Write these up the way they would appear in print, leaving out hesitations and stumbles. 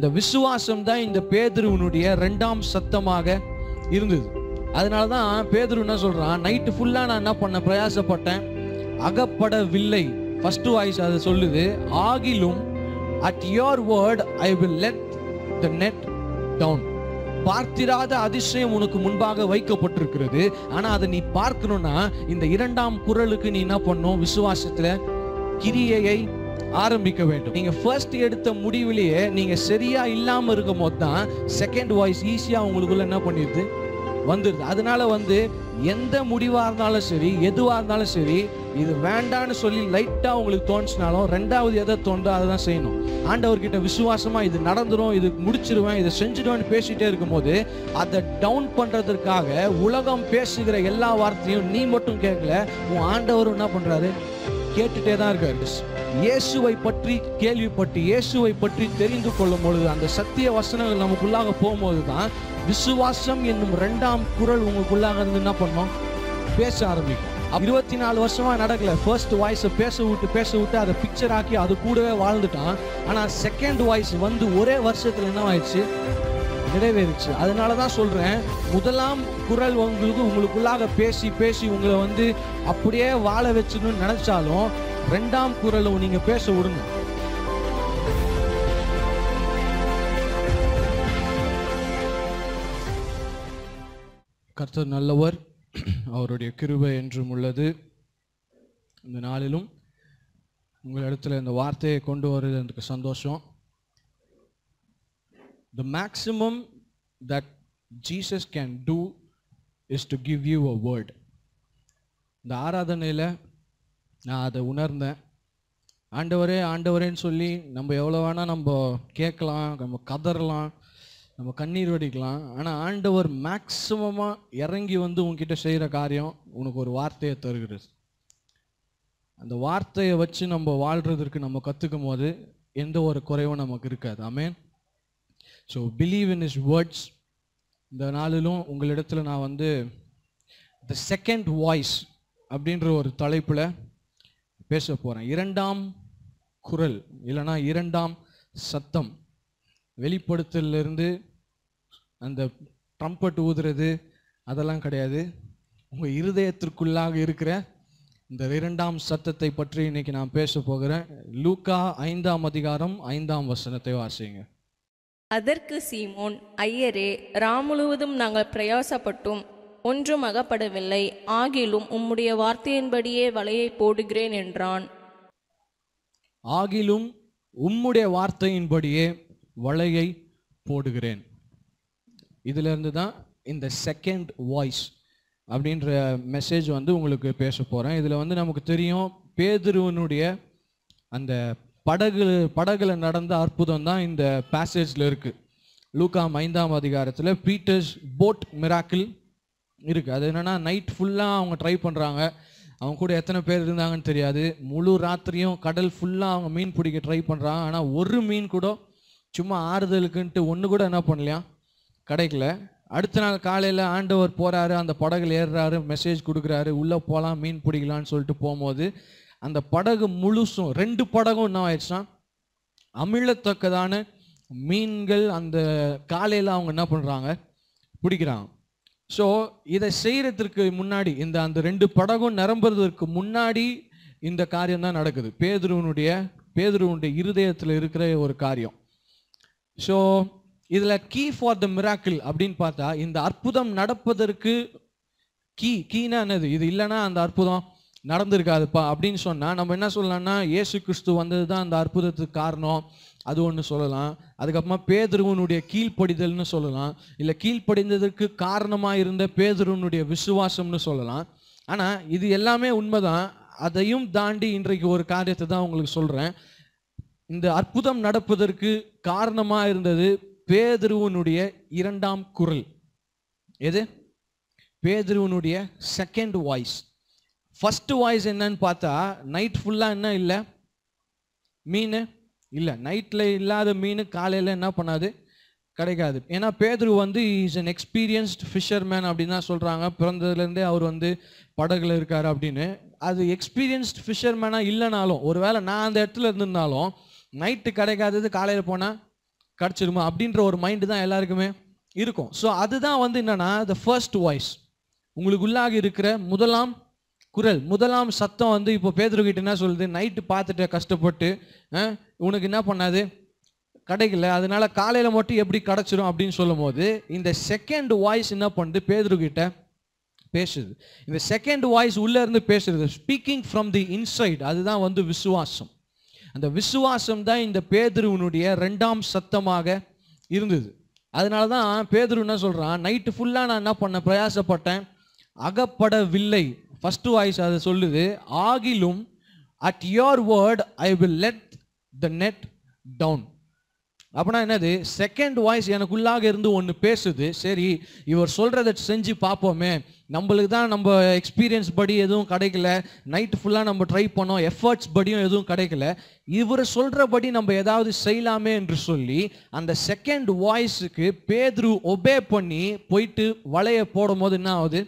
அந்த விசுவாசம் தான் இந்த பேதுருவனுடைய 2ஆம் சத்தமாக இருந்தது. அதனாலதான் பேதுரு என்ன சொல்றான், நைட்டு ஃபுல்லா நான் என்ன பண்ண பிரயாசப்பட்டேன், அகப்படவில்லை. ஃபர்ஸ்ட் வாய்ஸ் அது சொல்லுது, ஆகிலும் at your word I will let the net down. பார்த்திராத அதிசயம் உனக்கு முன்பாக வைக்கப்பட்டிருக்கிறது. ஆனா அதை நீ பார்க்கணும்னா இந்த 2ஆம் குரலுக்கு நீ என்ன பண்ணும், விசுவாசத்துல கிரியையை ஆரம்பிக்க வேண்டும். நீங்க ஃபர்ஸ்ட் எடுத்த முடிவிலேயே நீங்க சரியா இல்லாம இருக்கும் போது தான் செகண்ட் வாய்ஸ் ஈஸியா உங்களுக்குள்ள என்ன பண்ணிடுது, வந்துடுது. அதனால எந்த முடிவா இருந்தாலும் சரி, எதுவா இருந்தாலும் சரி, இது வேண்டான்னு சொல்லி லைட்டா உங்களுக்கு தோணுச்சுனாலும் 2வது எதை தோன்றோ அதை தான் செய்யணும். ஆண்டவர்கிட்ட விசுவாசமா இது நடந்துரும், இது முடிச்சிருவேன், இதை செஞ்சிடுவேன்னு பேசிட்டே இருக்கும் போது அதை டவுன் பண்றதற்காக உலகம் பேசுகிற எல்லா வார்த்தையும் நீ மட்டும் கேட்கல, உன் ஆண்டவரும் என்ன பண்றாரு, கேட்டுட்டே தான் இருக்காரு. இயேசுவை பற்றி கேள்விப்பட்டு இயேசுவை பற்றி தெரிந்து கொள்ளும் பொழுது அந்த சத்திய வசனங்கள் நமக்குள்ளாக போகும்போது தான் விசுவாசம் என்னும் 2ஆம் குரல் உங்களுக்குள்ளாக இருந்து என்ன பண்ணும், பேச ஆரம்பிக்கும். 24 வருஷமா நடக்கல. ஃபர்ஸ்ட் வாய்ஸை பேச விட்டு அதை பிக்சர் ஆக்கி அது கூடவே வாழ்ந்துட்டான். ஆனா செகண்ட் வாய்ஸ் ஒரே வருஷத்துல என்ன ஆயிடுச்சு, நிறைவேறிச்சு. அதனாலதான் சொல்றேன், முதலாம் குரல் உங்களுக்குள்ளாக பேசி பேசி உங்களை அப்படியே வாழ வச்சுன்னு நினைச்சாலும் 2ஆம் குரலும் நீங்க பேச விடுங்க. கர்த்தர் நல்லவர், அவருடைய கிருபை என்றும் உள்ளது. இந்த நாளிலும் உங்களிடத்துல இந்த வார்த்தையை கொண்டு வருது எனக்கு சந்தோஷம். The maximum that Jesus can do is to give you a word. இந்த ஆராதனையில் நான் அதை உணர்ந்தேன். ஆண்டவரே ஆண்டவரேன்னு சொல்லி நம்ம எவ்வளோ வேணால் நம்ம கேட்கலாம், நம்ம கதறலாம், நம்ம கண்ணீர் வடிக்கலாம். ஆனால் ஆண்டவர் மேக்சிமமாக இறங்கி உங்ககிட்ட செய்கிற காரியம் உனக்கு ஒரு வார்த்தையை தருகிறது. அந்த வார்த்தையை வச்சு நம்ம வாழ்கிறதுக்கு நம்ம கற்றுக்கும் போது எந்த ஒரு குறைவும் நமக்கு இருக்காது. ஆமென். So believe in his words. இந்த நாளிலும் உங்களிடத்தில் நான் த செகண்ட் வாய்ஸ் அப்படின்ற ஒரு தலைப்பில் பேச போகிறேன். 2ஆம் குரல் இல்லைன்னா 2ஆம் சத்தம். வெளிப்படுத்தலிருந்து அந்த ட்ரம்பட் ஊதுறது அதெல்லாம் கிடையாது. உங்கள் இருதயத்திற்குள்ளாக இருக்கிற இந்த 2ஆம் சத்தத்தை பற்றி இன்னைக்கு நான் பேச போகிறேன். லூக்கா 5ஆம் அதிகாரம் 5ஆம் வசனத்தை வாசிங்க. அதற்கு சீமோன், ஐயரே, முழுவதும் நாங்கள் பிரயாசப்பட்டும் ஒன்றும் அகப்படவில்லை, ஆகிலும் உம்முடைய வார்த்தையின்படியே வலையை போடுகிறேன் என்றான். ஆகிலும் உம்முடைய வார்த்தையின்படியே வலையை போடுகிறேன். இதுல இருந்து தான் இந்த செகண்ட் வாய்ஸ் அப்படின்ற மெசேஜ் உங்களுக்கு பேச போறேன். இதுல நமக்கு தெரியும், பேதுருவனுடைய அந்த படகுல நடந்த அற்புதம் தான் இந்த பேசேஜ்ல இருக்கு. லூக்கா 5ஆம் அதிகாரத்தில் பீட்டர்ஸ் போட் மிராக்கிள் இருக்கு. அது என்னன்னா, நைட் ஃபுல்லாக அவங்க ட்ரை பண்ணுறாங்க. அவங்க கூட எத்தனை பேர் இருந்தாங்கன்னு தெரியாது. முழு ராத்திரியும் கடல் ஃபுல்லாக அவங்க மீன் பிடிக்க ட்ரை பண்ணுறாங்க. ஆனால் ஒரு மீன் கூட சும்மா ஆறுதலுக்குன்ட்டு ஒன்று கூட என்ன பண்ணலையா, கிடைக்கல. அடுத்த நாள் காலையில் ஆண்டவர் போகிறாரு, அந்த படகுல ஏறுறாரு, மெசேஜ் கொடுக்குறாரு, உள்ளே போகலாம் மீன் பிடிக்கலான்னு சொல்லிட்டு போகும்போது அந்த படகு முழுசும் 2 படகும் என்ன ஆயிடுச்சுன்னா அமிழத்தக்கதான மீன்கள் அந்த காலையில் அவங்க என்ன பண்ணுறாங்க, பிடிக்கிறாங்க. ஸோ இதை செய்கிறதுக்கு முன்னாடி அந்த 2 படகும் நிரம்புறதுக்கு முன்னாடி இந்த காரியம் தான் நடக்குது. பேதுருவனுடைய இருதயத்தில் இருக்கிற ஒரு காரியம். ஸோ இதில் கீ ஃபார் த மிராக்கிள் அப்படின்னு பார்த்தா, இந்த அற்புதம் நடப்பதற்கு கீனா என்னது, இது இல்லைன்னா அந்த அற்புதம் நடந்திருக்காதுப்பா அப்படின்னு சொன்னால் நம்ம என்ன சொல்லலாம்னா, இயேசு கிறிஸ்து வந்தது தான் அந்த அற்புதத்துக்கு காரணம், அது ஒன்று சொல்லலாம். அதுக்கப்புறமா பேதுருவனுடைய கீழ்ப்படிதல்னு சொல்லலாம், இல்லை கீழ்ப்படிந்ததற்கு காரணமாக இருந்த பேதுருவனுடைய விசுவாசம்னு சொல்லலாம். ஆனால் இது எல்லாமே உண்மைதான். அதையும் தாண்டி இன்றைக்கு ஒரு காரியத்தை தான் உங்களுக்கு சொல்கிறேன். இந்த அற்புதம் நடப்பதற்கு காரணமாக இருந்தது பேதுருவனுடைய 2ஆம் குரல். எது? பேதுருவனுடைய செகண்ட் வாய்ஸ். ஃபர்ஸ்ட் வாய்ஸ் என்னன்னு பார்த்தா, நைட் ஃபுல்லாக என்ன இல்லை, மீன் இல்லை. நைட்டில் இல்லாத மீன் காலையில் என்ன பண்ணாது, கிடைக்காது. ஏன்னா பேதுரு இஸ் அன் எக்ஸ்பீரியன்ஸ்ட் ஃபிஷர்மேன் அப்படின்னு தான் சொல்கிறாங்க. பிறந்ததுலேருந்தே அவர் படகுல இருக்காரு அப்படின்னு. அது எக்ஸ்பீரியன்ஸ்ட் ஃபிஷர்மேனாக இல்லைனாலும், ஒருவேளை நான் அந்த இடத்துல இருந்திருந்தாலும் நைட்டு கிடைக்காதது காலையில் போனால் கிடச்சிருமா அப்படின்ற ஒரு மைண்டு தான் எல்லாருக்குமே இருக்கும். ஸோ அதுதான் வந்து என்னன்னா த ஃபர்ஸ்ட் வாய்ஸ், உங்களுக்குள்ளாக இருக்கிற முதலாம் குரல், முதலாம் சத்தம் வந்து இப்போ பேதுருக்கிட்ட என்ன சொல்லுது, நைட்டு பார்த்துட்டு கஷ்டப்பட்டு உனக்கு என்ன பண்ணாது, கிடைக்கல, அதனால காலையில் மட்டும் எப்படி கிடச்சிரும் அப்படின்னு சொல்லும் போது இந்த செகண்ட் வாய்ஸ் என்ன பண்ணுது, பேதுருக்கிட்ட பேசுது. இந்த செகண்ட் வாய்ஸ் உள்ளே இருந்து பேசுறது, ஸ்பீக்கிங் ஃப்ரம் தி இன்சைட், அதுதான் வந்து விசுவாசம். அந்த விசுவாசம் தான் இந்த பேதுருவனுடைய 2ஆம் சத்தமாக இருந்தது. அதனால தான் பேதுரு என்ன சொல்கிறான், நைட்டு ஃபுல்லாக நான் என்ன பண்ணேன், பிரயாசப்பட்டேன், அகப்படவில்லை. ஃபர்ஸ்ட் வாய்ஸ் அதை சொல்லுது, ஆகிலும் at your word I will let the net down. அப்படின்னா என்னது, செகண்ட் வாய்ஸ் எனக்குள்ளாக இருந்து ஒன்று பேசுது, சரி இவர் சொல்கிறத செஞ்சு பார்ப்போமே, நம்மளுக்கு தான் நம்ம எக்ஸ்பீரியன்ஸ் படி எதுவும் கிடைக்கல, நைட்டு ஃபுல்லாக நம்ம ட்ரை பண்ணோம், எஃபர்ட்ஸ் படியும் எதுவும் கிடைக்கல, இவர் சொல்கிறபடி நம்ம ஏதாவது செய்யலாமே என்று சொல்லி அந்த செகண்ட் வாய்ஸுக்கு பேதுரு ஒபே பண்ணி போயிட்டு வலையை போடும் போது என்ன ஆகுது,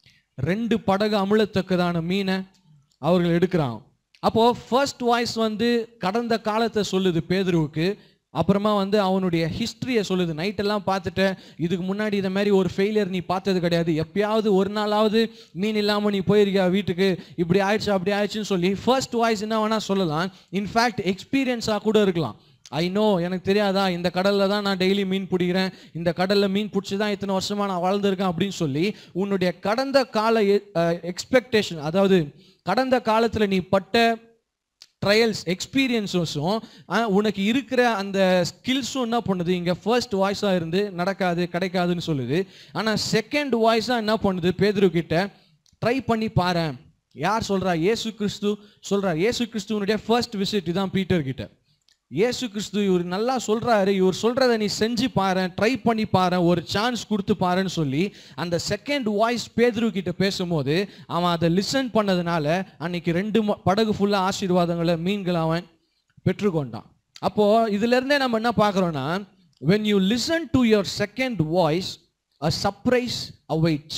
2 படகு அமிழத்தக்கதான மீனை அவர்கள் எடுக்கிறாங்க. அப்போது ஃபர்ஸ்ட் வாய்ஸ் வந்து கடந்த காலத்தை சொல்லுது பேதுருவுக்கு, அப்புறமா வந்து அவனுடைய ஹிஸ்ட்ரியை சொல்லுது. நைட்டெல்லாம் பார்த்துட்டு இதுக்கு முன்னாடி இதை மாதிரி ஒரு ஃபெயிலியர் நீ பார்த்தது கிடையாது, எப்பயாவது ஒரு நாளாவது மீன் இல்லாமல் நீ போயிருக்கியா வீட்டுக்கு, இப்படி ஆயிடுச்சு அப்படி ஆயிடுச்சுன்னு சொல்லி ஃபர்ஸ்ட் வாய்ஸ் என்ன வேணால் சொல்லலாம். இன்ஃபேக்ட் எக்ஸ்பீரியன்ஸாக கூட இருக்கலாம். ஐ நோ, எனக்கு தெரியாதா, இந்த கடலில் தான் நான் டெய்லி மீன் பிடிக்கிறேன், இந்த கடலில் மீன் பிடிச்சி தான் இத்தனை வருஷமாக நான் வாழ்ந்துருக்கேன் அப்படின்னு சொல்லி உன்னுடைய கடந்த கால எக்ஸ்பெக்டேஷன், அதாவது கடந்த காலத்தில் நீ பட்ட ட்ரையல்ஸ் எக்ஸ்பீரியன்ஸஸும் உனக்கு இருக்கிற அந்த ஸ்கில்ஸும் என்ன பண்ணுது, இங்கே ஃபர்ஸ்ட் வாய்ஸாக இருந்து நடக்காது கிடைக்காதுன்னு சொல்லுது. ஆனால் செகண்ட் வாய்ஸாக என்ன பண்ணுது, பேதுருக்கிட்ட ட்ரை பண்ணி பாரு. யார் சொல்கிறா, இயேசு கிறிஸ்து சொல்கிறா. இயேசு கிறிஸ்துவனுடைய ஃபர்ஸ்ட் விசிட் தான் பீட்டர்கிட்ட. இயேசு கிறிஸ்து இவர் நல்லா சொல்கிறாரு, இவர் சொல்கிறத நீ செஞ்சு பாரு, ட்ரை பண்ணி பாரு, ஒரு சான்ஸ் கொடுத்து பாருன்னு சொல்லி அந்த செகண்ட் வாய்ஸ் பேதுருக்கிட்ட பேசும்போது அவன் அதை லிசன் பண்ணதுனால அன்னைக்கு 2 படகு ஃபுல்லாக ஆசீர்வாதங்களை மீன்களை அவன் பெற்றுக்கொண்டான். அப்போது இதிலேருந்தே நம்ம என்ன பார்க்குறோன்னா, when you listen to your second voice a surprise awaits.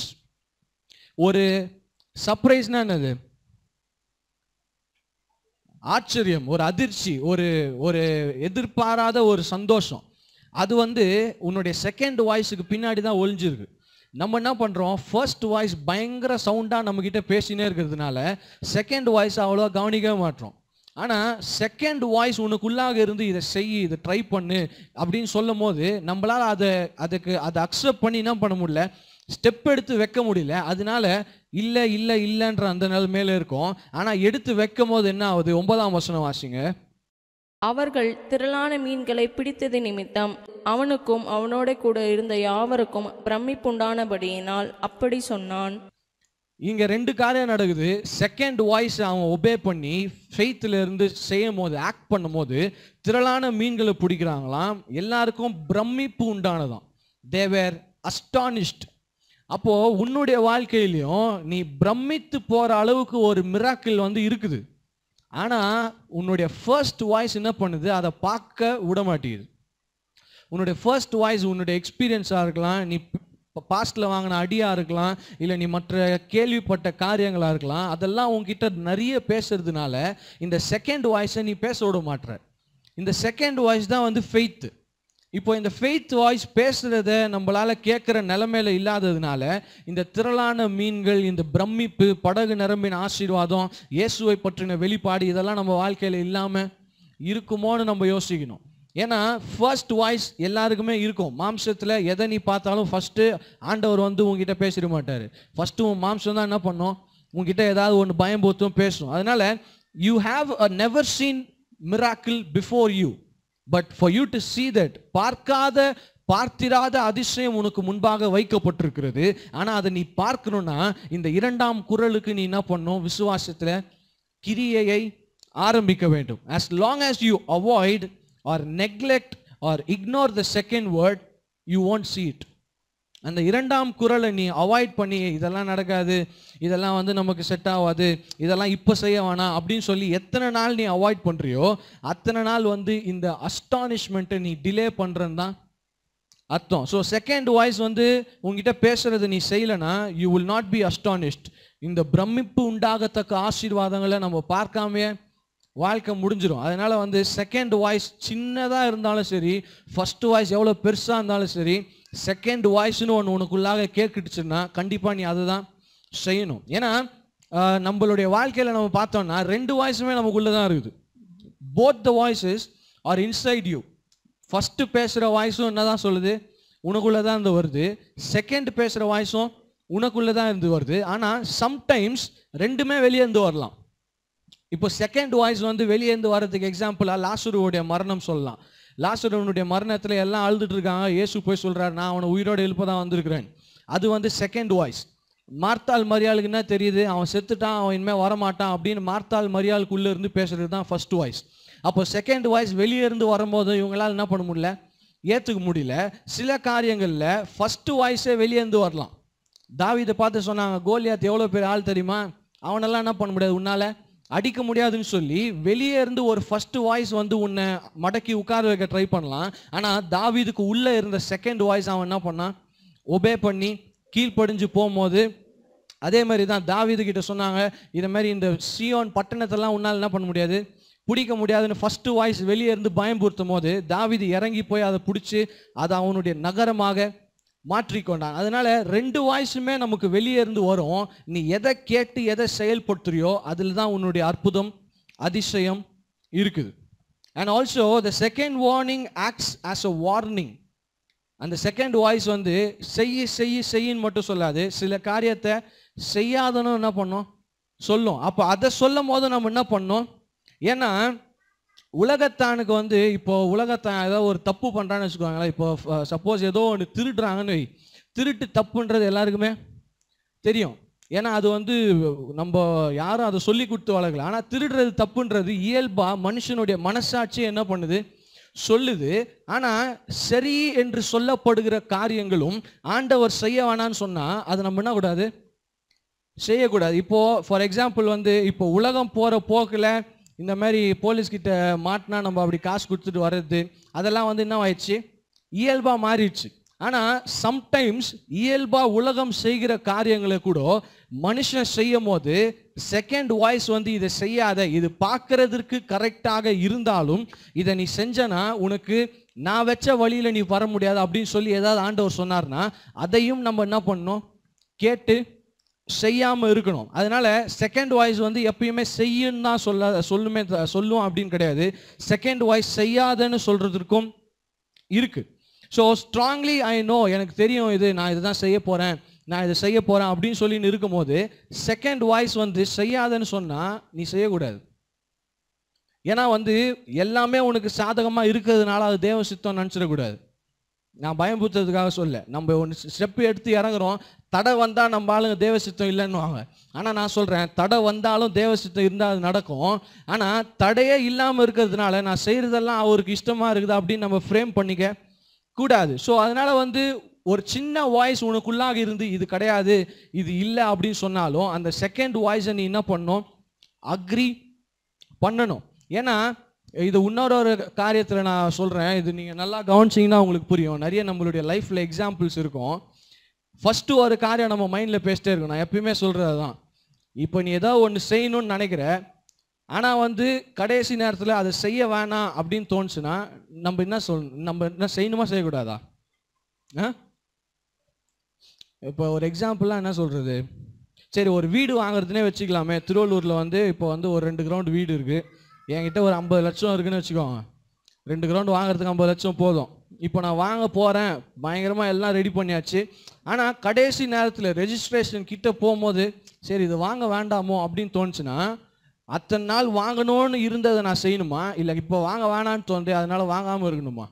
ஒரு சர்ப்ரைஸ்னா என்னது, ஆச்சரியம், ஒரு அதிர்ச்சி, ஒரு எதிர்பாராத ஒரு சந்தோஷம், அது வந்து உன்னுடைய செகண்ட் வாய்ஸுக்கு பின்னாடி தான் ஒளிஞ்சிருக்கு. நம்ம என்ன பண்ணுறோம், ஃபர்ஸ்ட் வாய்ஸ் பயங்கர சவுண்டாக நம்மக்கிட்ட பேசினே இருக்கிறதுனால செகண்ட் வாய்ஸ் அவ்வளோ கவனிக்கவே மாட்டோம். ஆனால் செகண்ட் வாய்ஸ் உனக்குள்ளாக இருந்து இதை செய், இதை ட்ரை பண்ணு அப்படின்னு சொல்லும் போது நம்மளால் அதை அக்செப்ட் பண்ணி என்ன பண்ண முடியல, ஸ்டெப் எடுத்து வைக்க முடியல. அதனால இல்லை இல்லை இல்லைன்ற அந்த நிலைமையில இருக்கும். ஆனால் எடுத்து வைக்கும் போது என்ன ஆகுது, 9ஆம் வசனம் வாசிங்க. அவர்கள் திரளான மீன்களை பிடித்தது நிமித்தம் அவனுக்கும் அவனோட கூட இருந்த யாவருக்கும் பிரமிப்புண்டானபடியினால் அப்படி சொன்னான். இங்கே 2 காரியம் நடக்குது. செகண்ட் வாய்ஸ் அவன் ஒபே பண்ணி ஃபெய்த்தில் இருந்து செய்யும் போது, ஆக்ட் பண்ணும் போது திரளான மீன்களை பிடிக்கிறாங்களாம், எல்லாருக்கும் பிரமிப்பு உண்டானதான். they were astonished. அப்போது உன்னுடைய வாழ்க்கையிலையும் நீ பிரமித்து போகிற அளவுக்கு ஒரு மிராக்கிள் வந்து இருக்குது. ஆனால் உன்னுடைய ஃபர்ஸ்ட் வாய்ஸ் என்ன பண்ணுது, அதை பார்க்க விட மாட்டேங்குது. உன்னுடைய ஃபர்ஸ்ட் வாய்ஸ் உன்னுடைய எக்ஸ்பீரியன்ஸாக இருக்கலாம், நீ பாஸ்டில் வாங்கின அடியாக இருக்கலாம், இல்லை நீ மற்ற கேள்விப்பட்ட காரியங்களாக இருக்கலாம், அதெல்லாம் உங்ககிட்ட நிறைய பேசுறதுனால இந்த செகண்ட் வாய்ஸை நீ பேச விட மாட்டுற. இந்த செகண்ட் வாய்ஸ் தான் வந்து ஃபெய்த்து. இப்போ இந்த ஃபெய்த் வாய்ஸ் பேசுகிறத நம்மளால் கேட்குற நிலைமையில இல்லாததுனால இந்த திரளான மீன்கள், இந்த பிரமிப்பு, படகு நிரம்பின ஆசீர்வாதம், இயேசுவை பற்றின வெளிப்பாடு, இதெல்லாம் நம்ம வாழ்க்கையில் இல்லாமல் இருக்குமோன்னு நம்ம யோசிக்கணும். ஏன்னா ஃபர்ஸ்ட் வாய்ஸ் எல்லாருக்குமே இருக்கும். மாம்சத்தில் எதை நீ பார்த்தாலும் ஃபஸ்ட்டு ஆண்டவர் வந்து உங்ககிட்ட பேசிட மாட்டார். ஃபஸ்ட்டு உன் மாம்சம் தான் என்ன பண்ணும், உங்ககிட்ட ஏதாவது ஒன்று பயம் போத்தும் பேசும். அதனால் you have a never seen miracle before you, but for you to see that, பார்த்திராத அதிசயம் உனக்கு முன்பாக வைக்கப்பட்டிருக்கிறது. ஆனால் அதை நீ பார்க்கணும்னா இந்த 2ஆம் குரலுக்கு நீ என்ன பண்ணும், விசுவாசத்தில் கிரியையை ஆரம்பிக்க வேண்டும். as long as you avoid or neglect or ignore the second word, you won't see it. அந்த 2ஆம் குரலை நீ அவாய்ட் பண்ணி, இதெல்லாம் நடக்காது, இதெல்லாம் வந்து நமக்கு செட் ஆகாது, இதெல்லாம் இப்போ செய்ய வேணாம் அப்படின்னு சொல்லி எத்தனை நாள் நீ அவாய்ட் பண்ணுறியோ அத்தனை நாள் வந்து இந்த அஸ்டானிஷ்மெண்ட்டை நீ டிலே பண்ணுறன்னு தான் அர்த்தம். ஸோ செகண்ட் வாய்ஸ் வந்து உங்ககிட்ட பேசுறது நீ செய்யலைன்னா you will not be astonished. இந்த பிரமிப்பு உண்டாகத்தக்க ஆசீர்வாதங்களை நம்ம பார்க்காமையே வாழ்க்கை முடிஞ்சிடும். அதனால வந்து செகண்ட் வாய்ஸ் சின்னதாக இருந்தாலும் சரி, ஃபர்ஸ்ட் வாய்ஸ் எவ்வளோ பெருசாக இருந்தாலும் சரி, செகண்ட் வாய்ஸ்னு ஒன்று உனக்குள்ளாக கேட்கிட்டுச்சுன்னா கண்டிப்பாக நீ அதை தான் செய்யணும். ஏன்னா நம்மளுடைய வாழ்க்கையில் நம்ம பார்த்தோம்னா 2 வாய்ஸுமே நமக்குள்ளே தான் இருக்குது. Both the voices are inside you. First பேசுகிற வாய்ஸும் என்ன தான் சொல்லுது, உனக்குள்ளே தான் இருந்து வருது. செகண்ட் பேசுகிற வாய்ஸும் உனக்குள்ளே தான் இருந்து வருது. ஆனால் சம்டைம்ஸ் ரெண்டுமே வெளியே இருந்து வரலாம். இப்போ செகண்ட் வாய்ஸ் வந்து வெளியே இருந்து வர்றதுக்கு எக்ஸாம்பிளாக லாசருடைய மரணம் சொல்லலாம். லாசருடைய மரணத்தில் எல்லாம் அழுதுட்டு இருக்காங்க. இயேசு போய் சொல்கிறார், நான் அவனை உயிரோடு எழுப்ப தான் வந்திருக்கிறேன். அது வந்து செகண்ட் வாய்ஸ். மார்த்தாள் மரியாளுக்கு என்ன தெரியுது, அவன் செத்துட்டான், அவன் இனிமேல் வரமாட்டான் அப்படின்னு மார்த்தாள் மரியாளுக்குள்ளே இருந்து பேசுறது தான் ஃபர்ஸ்ட் வாய்ஸ். அப்போ செகண்ட் வாய்ஸ் வெளியே இருந்து வரும்போது இவங்களால் என்ன பண்ண முடியல, ஏற்றுக்க முடியல. சில காரியங்களில் ஃபர்ஸ்ட் வாய்ஸே வெளியே இருந்து வரலாம். தாவீதை பார்த்து சொன்னாங்க, கோலியாத் எவ்வளோ பேர் ஆள் தெரியுமா, அவனெல்லாம் என்ன பண்ண முடியாது, உன்னால் அடிக்க முடியாதுன்னு சொல்லி வெளியே இருந்து ஒரு ஃபர்ஸ்ட் வாய்ஸ் வந்து உன்னை மடக்கி உட்கார வைக்க ட்ரை பண்ணலாம். ஆனால் தாவீதுக்கு உள்ளே இருந்த செகண்ட் வாய்ஸ் அவன் என்ன பண்ணான், ஒபே பண்ணி கீழ்ப்படிஞ்சு போகும்போது அதே மாதிரி தான் தாவீது கிட்ட சொன்னாங்க, இதை மாதிரி இந்த சீயோன் பட்டணத்தெல்லாம் உன்னால் என்ன பண்ண முடியாது, பிடிக்க முடியாதுன்னு ஃபர்ஸ்ட் வாய்ஸ் வெளியே இருந்து பயம்புறுத்தும் போது தாவீது இறங்கி போய் அதை பிடிச்சி அதை அவனுடைய நகரமாக மாற்றிக்கொண்டான். அதனால 2 வாய்ஸுமே நமக்கு வெளியே இருந்து வரும். நீ எதை கேட்டு எதை செயல்படுத்துறியோ அதில் தான் உன்னுடைய அற்புதம் அதிசயம் இருக்குது. And also the second warning acts as a warning. அந்த செகண்ட் வாய்ஸ் வந்து செய்யின்னு மட்டும் சொல்லாது, சில காரியத்தை செய்யாதனும் என்ன பண்ணோம் சொல்லும். அப்போ அதை சொல்லும் போது நம்ம என்ன பண்ணோம், ஏன்னா உலகத்தானுக்கு வந்து இப்போ உலகத்தான் ஏதோ ஒரு தப்பு பண்ணுறான்னு வச்சுக்கோங்களேன். இப்போ சப்போஸ் ஏதோ ஒன்று திருடுறாங்கன்னு, திருட்டு தப்புன்றது எல்லாருக்குமே தெரியும். ஏன்னா அது வந்து நம்ம யாரும் அதை சொல்லி கொடுத்து வளர்க்கல. ஆனால் திருடுறது தப்புன்றது இயல்பாக மனுஷனுடைய மனசாட்சி என்ன பண்ணுது, சொல்லுது. ஆனால் சரி என்று சொல்லப்படுகிற காரியங்களும் ஆண்டவர் செய்ய வேணான்னு சொன்னால் அதை நம்ம என்ன கூடாது, செய்யக்கூடாது. இப்போது ஃபார் எக்ஸாம்பிள் வந்து இப்போ உலகம் போகிற போக்கில் இந்த மாதிரி போலீஸ்கிட்ட மாட்டினா நம்ம அப்படி காசு கொடுத்துட்டு வர்றது, அதெல்லாம் வந்து என்ன ஆயிடுச்சு, இயல்பாக மாறிடுச்சு. ஆனால் சம்டைம்ஸ் இயல்பாக உலகம் செய்கிற காரியங்களை கூட மனுஷன் செய்யும் போது செகண்ட் வாய்ஸ் வந்து இதை செய்யாத, இது பார்க்கறதுக்கு கரெக்டாக இருந்தாலும் இதை நீ செஞ்சனா உனக்கு நான் வச்ச வழியில் நீ வர முடியாது அப்படின்னு சொல்லி ஏதாவது ஆண்டவர் சொன்னார்னா அதையும் நம்ம என்ன பண்ணணும், கேட்டு செய்யாமல் இருக்கணும். அதனால செகண்ட் வாய்ஸ் வந்து எப்பயுமே செய்யும் தான் சொல்லும் அப்படின்னு கிடையாது. செகண்ட் வாய்ஸ் செய்யாதன்னு சொல்றதுக்கும் இருக்கு. ஸோ ஸ்ட்ராங்லி ஐ நோ, எனக்கு தெரியும் இது, நான் இதுதான் செய்ய போறேன், நான் இதை செய்ய போறேன் அப்படின்னு சொல்லி இருக்கும்போது செகண்ட் வாய்ஸ் வந்து செய்யாதன்னு சொன்னா நீ செய்யக்கூடாது. ஏன்னா வந்து எல்லாமே உனக்கு சாதகமாக இருக்கிறதுனால அது தேவ சித்தம் நினச்சிடக்கூடாது. நான் பயம்புத்துறதுக்காக சொல்ல, நம்ம ஒன்று ஸ்டெப்பு எடுத்து இறங்குறோம், தடை வந்தால் நம்ம ஆளுங்க தேவ சித்தம் இல்லைன்னு வாங்க. ஆனால் நான் சொல்கிறேன், தடை வந்தாலும் தேவ சித்தம் இருந்தால் அது நடக்கும். ஆனால் தடையே இல்லாமல் இருக்கிறதுனால நான் செய்கிறதெல்லாம் அவருக்கு இஷ்டமாக இருக்குது அப்படின்னு நம்ம ஃப்ரேம் பண்ணிக்க கூடாது. ஸோ அதனால் வந்து ஒரு சின்ன வாய்ஸ் உனக்குள்ளாக இருந்து இது கிடையாது இது இல்லை அப்படின்னு சொன்னாலும் அந்த செகண்ட் வாய்ஸை நீ என்ன பண்ணணும், அக்ரி பண்ணணும். ஏன்னா இது இன்னொரு காரியத்தில் நான் சொல்கிறேன், இது நீங்கள் நல்லா கவனிச்சிங்கன்னா உங்களுக்கு புரியும். நிறைய நம்மளுடைய லைஃப்பில் எக்ஸாம்பிள்ஸ் இருக்கும். ஃபஸ்ட்டு ஒரு காரியம் நம்ம மைண்டில் பேசிட்டே இருக்கும். நான் எப்பயுமே சொல்கிறது தான், இப்போ நீ ஏதோ ஒன்று செய்யணும்னு நினைக்கிற, ஆனால் வந்து கடைசி நேரத்தில் அதை செய்ய வேணாம் அப்படின்னு தோணுச்சுன்னா நம்ம என்ன செய்யணுமா செய்யக்கூடாதா? இப்போ ஒரு எக்ஸாம்பிளாக என்ன சொல்கிறது, சரி ஒரு வீடு வாங்குறதுனே வச்சுக்கலாமே. திருவள்ளூரில் வந்து இப்போ வந்து ஒரு 2 கிரவுண்ட் வீடு இருக்குது, என்கிட்ட ஒரு 50 லட்சம் இருக்குன்னு வச்சுக்கோங்க. 2 கிரவுண்டு வாங்குறதுக்கு 50 லட்சம் போதும். இப்போ நான் வாங்க போகிறேன், பயங்கரமாக எல்லாம் ரெடி பண்ணியாச்சு. ஆனால் கடைசி நேரத்தில் ரெஜிஸ்ட்ரேஷன் கிட்ட போகும்போது சரி இது வாங்க வேண்டாமோ அப்படின்னு தோணுச்சுன்னா அத்தனை நாள் வாங்கணும்னு இருந்ததை நான் செய்யணுமா, இல்லை இப்போ வாங்க வேணான்னு தோணுது அதனால வாங்காமல் இருக்கணுமா?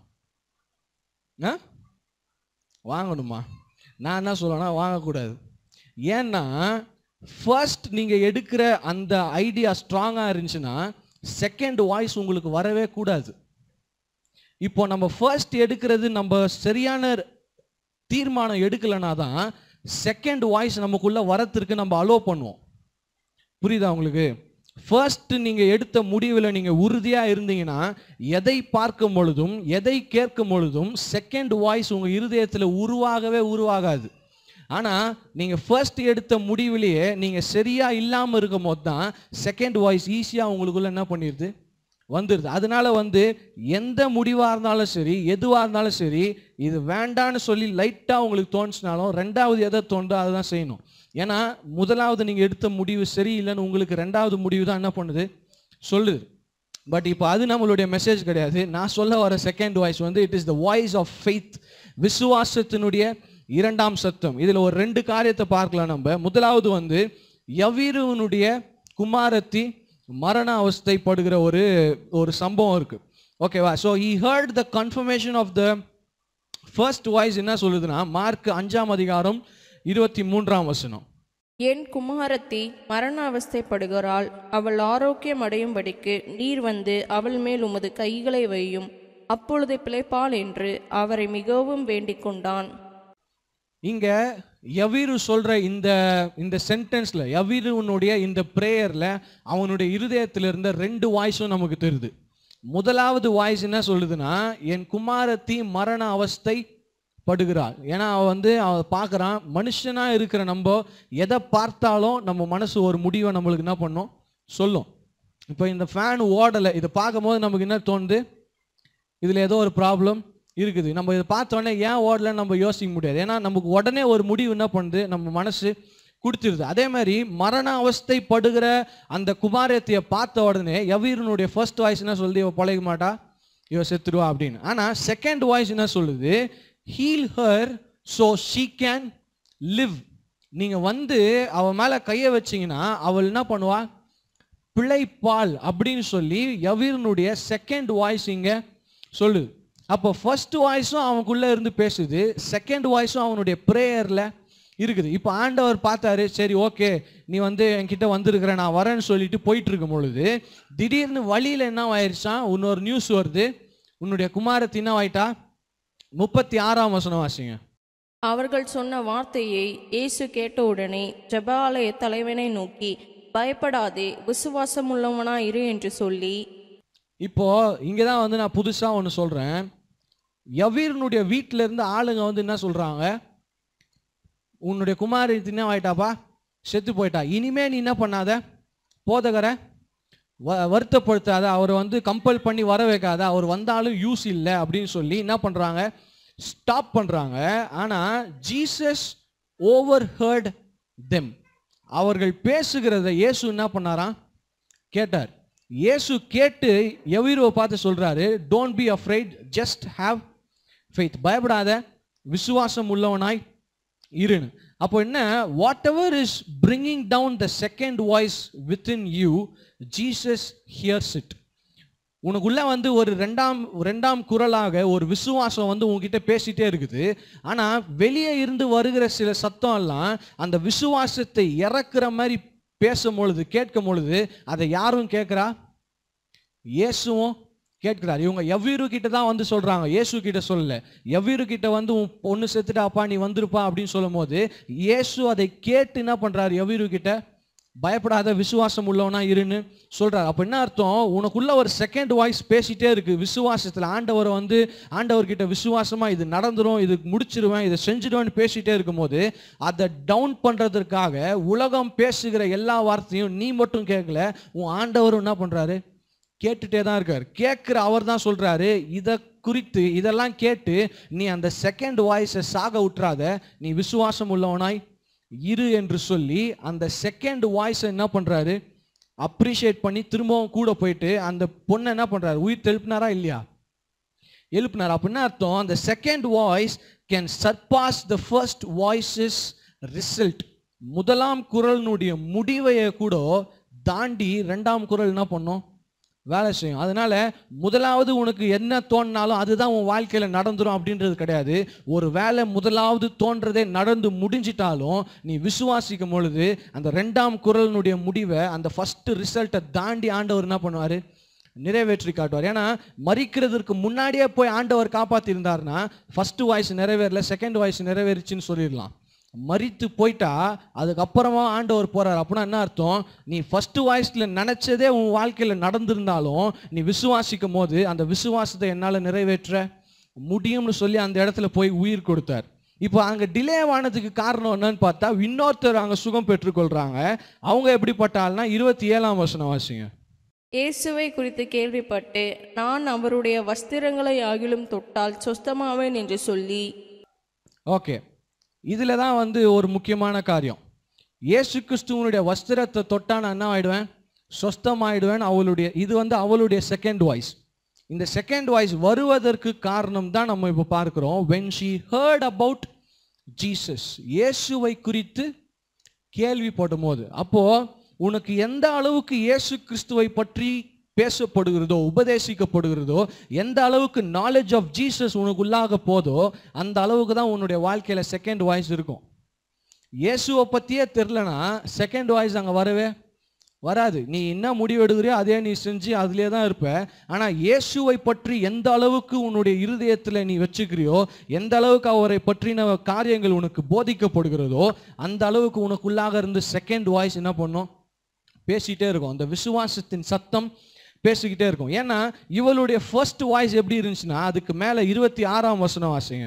வாங்கணுமா? நான் என்ன சொல்லுவேன்னா வாங்கக்கூடாது. ஏன்னா ஃபர்ஸ்ட் நீங்கள் எடுக்கிற அந்த ஐடியா ஸ்ட்ராங்காக இருந்துச்சுன்னா செகண்ட் வாய்ஸ் உங்களுக்கு வரவே கூடாது. இப்போ நம்ம ஃபர்ஸ்ட் எடுக்கிறது நம்ம சரியான தீர்மானம் எடுக்கலைன்னா தான் செகண்ட் வாய்ஸ் நமக்குள்ள வரத்திற்கு நம்ம அலோவ் பண்ணுவோம். புரியுதா உங்களுக்கு? ஃபர்ஸ்ட் நீங்கள் எடுத்த முடிவில் நீங்கள் உறுதியாக இருந்தீங்கன்னா எதை பார்க்கும் பொழுதும் எதை கேட்கும் பொழுதும் செகண்ட் வாய்ஸ் உங்கள் இருதயத்தில் உருவாகவே உருவாகாது. ஆனா நீங்க ஃபர்ஸ்ட் எடுத்த முடிவிலேயே நீங்க சரியா இல்லாம இருக்கும் போது தான் செகண்ட் வாய்ஸ் ஈஸியா உங்களுக்குள்ள என்ன பண்ணிடுது, வந்துடுது. அதனால எந்த முடிவா இருந்தாலும் சரி, எதுவா இருந்தாலும் சரி, இது வேண்டான்னு சொல்லி லைட்டா உங்களுக்கு தோணுச்சுனாலும் ரெண்டாவது எதை தோணுதோ அதை தான் செய்யணும். ஏன்னா முதலாவது நீங்க எடுத்த முடிவு சரியில்லைன்னு உங்களுக்கு ரெண்டாவது முடிவு தான் என்ன பண்ணுது, சொல்லுது. பட் இப்போ அது நம்மளுடைய மெசேஜ் கிடையாது. நான் சொல்ல வர second voice it is the voice of faith, விசுவாசத்தினுடைய இரண்டாம் சத்தம். இதுல ஒரு 2 காரியத்தை பார்க்கலாம் நம்ம. முதலாவது யவீருனுடைய குமாரத்தி மரண அவஸ்தைப்படுகிற ஒரு சம்பவம் இருக்கு. ஓகேவா? So he heard the confirmation of the first voice. என்ன சொல்லுதுன்னா, மார்க் 5ஆம் அதிகாரம் 23ஆம் வசனம். என் குமாரத்தி மரண அவஸ்தைப்படுகிறாள், அவள் ஆரோக்கியம் அடையும்படிக்கு நீர் வந்து அவள் மேல் உமது கைகளை வையும், அப்பொழுது பிழைப்பாள் என்று அவரை மிகவும் வேண்டிக் கொண்டான். இங்க யவீரு சொல்ற இந்த சென்டென்ஸ்ல, யவீருனுடைய இந்த பிரேயர்ல அவனுடைய இருதயத்தில் இருந்த 2 வாய்ஸும் நமக்கு தெரியுது. முதலாவது வாய்ஸ் என்ன சொல்லுதுன்னா, என் குமாரத்தி மரண அவஸ்தை படுகிறாள். ஏன்னா அவ பார்க்குறான், மனுஷனா இருக்கிற நம்ம எதை பார்த்தாலும் நம்ம மனசு ஒரு முடிவை நம்மளுக்கு என்ன பண்ணும், சொல்லும். இப்போ இந்த ஃபேன் ஓடலை, இதை பார்க்கும் போது நமக்கு என்ன தோணுது, இதில் ஏதோ ஒரு ப்ராப்ளம் இருக்குது. நம்ம இதை பார்த்தோன்னே ஏன் ஓடலைன்னு நம்ம யோசிக்க முடியாது. ஏன்னா நமக்கு உடனே ஒரு முடிவு என்ன பண்ணுது, நம்ம மனசு கொடுத்துருது. அதே மாதிரி மரண அவஸ்தைப்படுகிற அந்த குமாரத்தியை பார்த்த உடனே யவீருனுடைய ஃபர்ஸ்ட் வாய்ஸ் என்ன சொல்லுது, இவ பழக மாட்டா, இவ செத்துருவா அப்படின்னு. ஆனால் செகண்ட் வாய்ஸ் என்ன சொல்லுது, heal her so she can live. நீங்க அவ மேல கையை வச்சீங்கன்னா அவள் என்ன பண்ணுவா, பிழைப்பாள் அப்படின்னு சொல்லி யவீருனுடைய செகண்ட் வாய்ஸ் இங்க சொல்லுது. அப்போ ஃபர்ஸ்ட் வாய்ஸும் அவனுக்குள்ள இருந்து பேசுது, செகண்ட் வாய்ஸும் அவனுடைய பிரேயர்ல இருக்குது. இப்போ ஆண்டவர் பார்த்தாரு, சரி ஓகே நீ என்கிட்ட வந்திருக்கிற, நான் வரேன்னு சொல்லிட்டு போயிட்டு இருக்கும் பொழுது திடீர்னு வழியில என்ன ஆயிடுச்சான், இன்னொரு நியூஸ் வருது, உன்னுடைய குமாரத்தி என்ன ஆயிட்டா. 36ஆம் வசனம் வாசிங்க. அவர்கள் சொன்ன வார்த்தையை இயேசு கேட்டவுடனே ஜெபாலய தலைவனை நோக்கி, பயப்படாதே, விசுவாசம் உள்ளவனா இரு என்று சொல்லி. இப்போ இங்கதான் நான் புதுசா ஒன்று சொல்றேன். யவீருனுடைய வீட்டில இருந்து ஆளுங்க என்ன சொல்றாங்க, உன்னுடைய குமாரி என்ன ஆயிட்டாப்பா, செத்து போயிட்டா, இனிமே நீ என்ன பண்ணாத, போதகரை வருத்தப்படுத்தாத, அவரை கம்பல் பண்ணி வர வைக்காத, அவர் வந்தாலும் யூஸ் இல்லை அப்படின்னு சொல்லி என்ன பண்றாங்க, ஸ்டாப் பண்றாங்க. ஆனா ஜீசஸ் ஓவர் ஹர்ட் தெம். அவர்கள் பேசுகிறத இயேசு என்ன பண்ணாராம், கேட்டார். இயேசு கேட்டு யவீருவை பார்த்து சொல்றாரு, don't be afraid, just have faith, பயப்படாத, விசுவாசம் உள்ளவனாய் இருன்னு. அப்போ என்ன, whatever is bringing down the second voice within you, Jesus hears it. உனக்குள்ள ஒரு ரெண்டாம் குரலாக ஒரு விசுவாசம் உங்ககிட்ட பேசிட்டே இருக்குது. ஆனா வெளியே இருந்து வருகிற சில சத்தம் எல்லாம் அந்த விசுவாசத்தை இறக்குற மாதிரி பேசும் பொழுது, கேட்கும் பொழுது அதை யாரும் கேட்கிறா, இயேசுவும் கேட்கிறார். இவங்க யவீரு கிட்ட தான் சொல்றாங்க, இயேசு கிட்ட சொல்லல. யவீரு கிட்ட உன் பொண்ணு செத்துட்டாப்பா, நீ வந்திருப்பா அப்படின்னு சொல்லும் போது இயேசு அதை கேட்டு என்ன பண்றாரு, யவீரு கிட்ட பயப்படாத, விசுவாசம் உள்ளவனா இருன்னு சொல்றாரு. அப்ப என்ன அர்த்தம், உனக்குள்ள ஒரு செகண்ட் வாய்ஸ் பேசிட்டே இருக்கு விசுவாசத்துல. ஆண்டவர் ஆண்டவர்கிட்ட விசுவாசமா இது நடந்துரும், இது முடிச்சிருவேன், இதை செஞ்சிடுவேன்னு பேசிட்டே இருக்கும் போது அதை டவுன் பண்றதற்காக உலகம் பேசுகிற எல்லா வார்த்தையும் நீ மட்டும் கேட்கல, உன் ஆண்டவரும் என்ன பண்றாரு, கேட்டுட்டே தான் இருக்காரு. கேட்கிற அவர் தான் சொல்றாரு, இதை குறித்து இதெல்லாம் கேட்டு நீ அந்த செகண்ட் வாய்ஸை சாக விட்டுறாத, நீ விசுவாசம் உள்ளவனாய் இரு என்று சொல்லி அந்த செகண்ட் வாய்ஸை என்ன பண்றாரு, அப்ரிஷியேட் பண்ணி திரும்பவும் கூட போயிட்டு அந்த பொண்ணை என்ன பண்றாரு, உயிர் எழுப்பினாரா இல்லையா, எழுப்பினார். அப்படின்னா அர்த்தம், அந்த second voice can surpass the first voice's result. முதலாம் குரலினுடைய முடிவையை கூட தாண்டி ரெண்டாம் குரல் என்ன பண்ணும், வேலை செய்யும். அதனால முதலாவது உனக்கு என்ன தோணினாலும் அதுதான் உன் வாழ்க்கையில நடந்துரும் அப்படின்றது கிடையாது. ஒரு வேலை முதலாவது தோன்றதே நடந்து முடிஞ்சிட்டாலும் நீ விசுவாசிக்கும் பொழுது அந்த ரெண்டாம் குரலினுடைய முடிவை, அந்த ஃபர்ஸ்ட் ரிசல்ட்டை தாண்டி ஆண்டவர் என்ன பண்ணுவாரு, நிறைவேற்றி காட்டுவார். ஏன்னா மரிக்கிறதுக்கு முன்னாடியே போய் ஆண்டவர் காப்பாற்றி இருந்தாருன்னா ஃபர்ஸ்ட் வாய்ஸ் நிறைவேறல, செகண்ட் வாய்ஸ் நிறைவேறிச்சுன்னு சொல்லிடலாம். மரித்து போயிட்டா அதுக்கப்புறமா ஆண்டவர் போறார். அப்படின்னா என்ன அர்த்தம், நீ ஃபர்ஸ்ட் வாய்ஸ்ல நினைச்சதே உன் வாழ்க்கையில நடந்திருந்தாலும் நீ விசுவாசிக்கும் போது அந்த விசுவாசத்தை என்னால் நிறைவேற்ற முடியும்னு சொல்லி அந்த இடத்துல போய் உயிர் கொடுத்தார். இப்போ அங்கே டிலே ஆனதுக்கு காரணம் என்னன்னு பார்த்தா இன்னொருத்தர் அங்கே சுகம் பெற்றுக்கொள்கிறாங்க. அவங்க எப்படிப்பட்ட ஆள்னா 27ஆம் வசனம் வாசிங்க. இயேசுவை குறித்து கேள்விப்பட்டு நான் அவருடைய வஸ்திரங்களை ஆகிலும் தொட்டால் சொஸ்தமாவேன் என்று சொல்லி. ஓகே, இதில் தான் வந்து ஒரு முக்கியமான காரியம். இயேசு கிறிஸ்துவனுடைய வஸ்திரத்தை தொட்டா நான் என்ன ஆயிடுவேன்? சொஸ்தமாயிடுவேன். இது வந்து அவளுடைய செகண்ட் வாய்ஸ். இந்த செகண்ட் வாய்ஸ் வருவதற்கு காரணம் தான் நம்ம இப்போ பார்க்கிறோம். when she heard about Jesus, இயேசுவை குறித்து கேள்விப்படும் போது, அப்போ உனக்கு எந்த அளவுக்கு இயேசு கிறிஸ்துவை பற்றி பேசப்படுகிறதோ, உபதேசிக்கப்படுகிறதோ, எந்த அளவுக்கு நாலேஜ் ஆஃப் ஜீசஸ் உனக்குள்ளாக போதோ, அந்த அளவுக்கு தான் உன்னுடைய வாழ்க்கையில செகண்ட் வாய்ஸ் இருக்கும். இயேசுவை பற்றியே தெரிலனா செகண்ட் வாய்ஸ் அங்கே வரவே வராது. நீ என்ன முடிவு எடுக்கிறியோ அதே நீ செஞ்சு அதிலே தான் இருப்ப. ஆனால் இயேசுவை பற்றி எந்த அளவுக்கு உன்னுடைய இருதயத்தில் நீ வச்சுக்கிறியோ, எந்த அளவுக்கு அவரை பற்றின காரியங்கள் உனக்கு போதிக்கப்படுகிறதோ, அந்த அளவுக்கு உனக்குள்ளாக இருந்து செகண்ட் வாய்ஸ் என்ன பண்ணும்? பேசிகிட்டே இருக்கும். அந்த விசுவாசத்தின் சத்தம் பேசிக்கிட்டே இருக்கும். ஏன்னா இவளுடைய ஃபர்ஸ்ட் வாய்ஸ் எப்படி இருந்துச்சுன்னா, அதுக்கு மேலே 26ஆம் வசனம் வாசிங்க.